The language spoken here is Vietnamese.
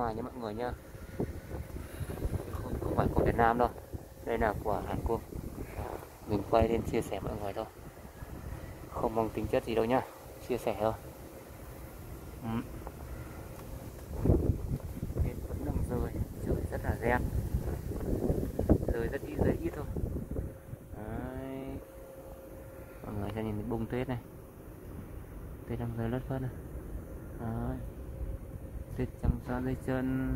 ngoài nha mọi người nha. Không phải của Việt Nam đâu, đây là của Hàn Quốc. Mình quay lên chia sẻ mọi người thôi, không mang tính chất gì đâu nhá, chia sẻ thôi. Nên vẫn đang rơi, trời rất là rét, rơi rất ít thôi. Đấy. Mọi người cho nhìn bông tuyết này, tuyết đang rơi lất phất này. Đấy. Tuyết trắng xóa dưới chân.